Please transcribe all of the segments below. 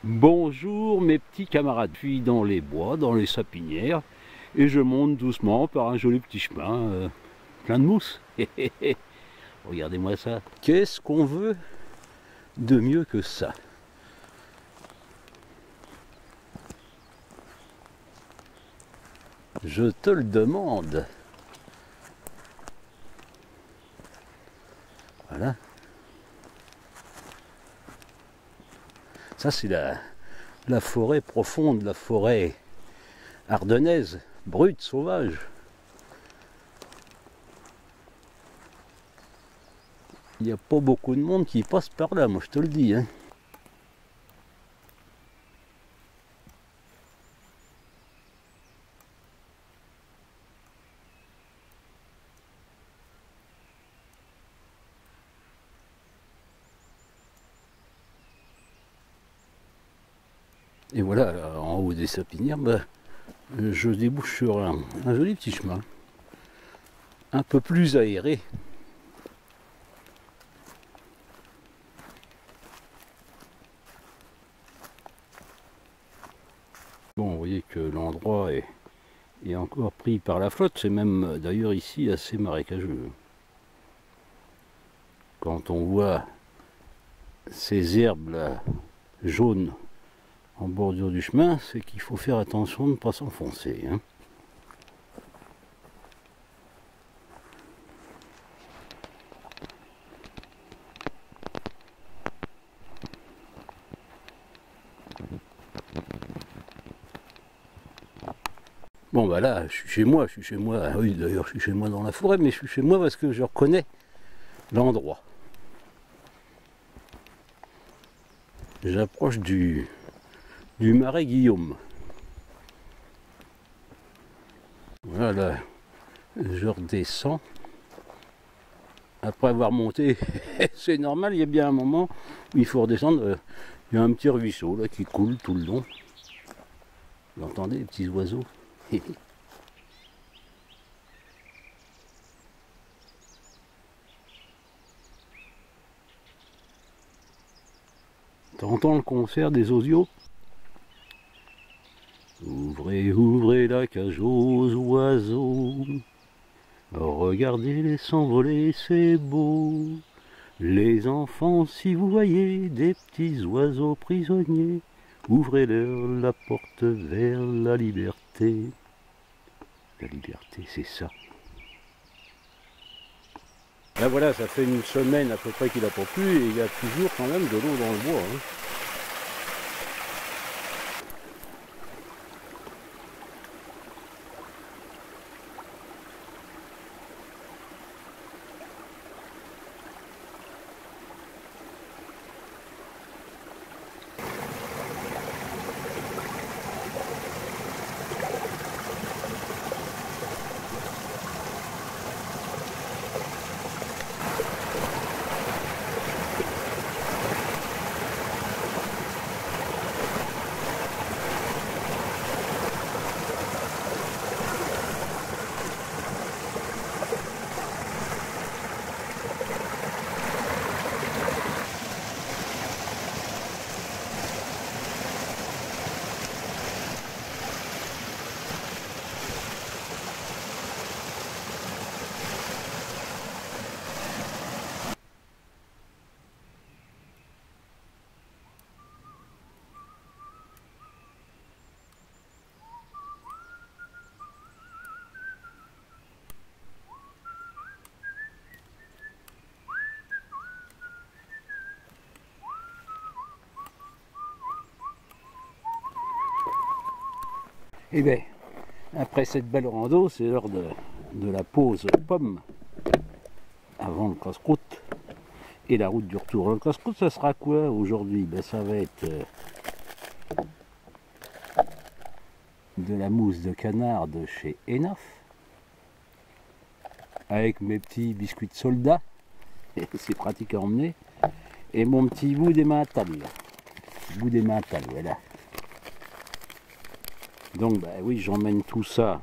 Bonjour mes petits camarades, je suis dans les bois, dans les sapinières, et je monte doucement par un joli petit chemin plein de mousse. Regardez-moi ça. Qu'est-ce qu'on veut de mieux que ça? Je te le demande. Voilà. Ça c'est la forêt profonde, la forêt ardennaise, brute, sauvage. Il n'y a pas beaucoup de monde qui passe par là, moi je te le dis. Hein. Et voilà, en haut des sapinières, je débouche sur un joli petit chemin, un peu plus aéré. Bon, vous voyez que l'endroit est encore pris par la flotte, c'est même d'ailleurs ici assez marécageux. Quand on voit ces herbes là, jaunes en bordure du chemin, c'est qu'il faut faire attention de ne pas s'enfoncer. Hein. Bon bah là, je suis chez moi. Oui d'ailleurs je suis chez moi dans la forêt, mais je suis chez moi parce que je reconnais l'endroit. J'approche du marais Guillaume. Voilà, je redescends. Après avoir monté, c'est normal, il y a bien un moment où il faut redescendre. Il y a un petit ruisseau là qui coule tout le long. Vous entendez les petits oiseaux? T'entends le concert des osios? Ouvrez, ouvrez la cage aux oiseaux. Regardez-les s'envoler, c'est beau. Les enfants, si vous voyez des petits oiseaux prisonniers, ouvrez-leur la porte vers la liberté. La liberté, c'est ça. Là voilà, ça fait une semaine à peu près qu'il n'a pas plu et il y a toujours quand même de l'eau dans le bois. Hein. Et bien, après cette belle rando, c'est l'heure de la pause pomme avant le casse-croûte et la route du retour. Le casse-croûte, ça sera quoi aujourd'hui? Ben, ça va être de la mousse de canard de chez Enaf avec mes petits biscuits de soldat, c'est pratique à emmener, et mon petit bout des mentales. Bout des mentales, voilà. Donc bah oui, j'emmène tout ça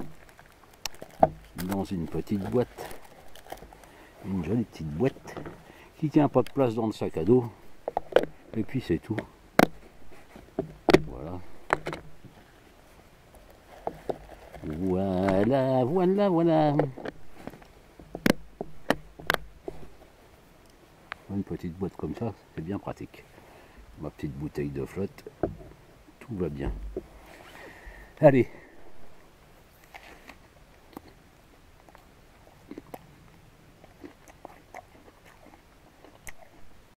dans une petite boîte, une jolie petite boîte qui tient pas de place dans le sac à dos, et puis c'est tout. Voilà, voilà, voilà. Une petite boîte comme ça, c'est bien pratique. Ma petite bouteille de flotte, tout va bien. Allez,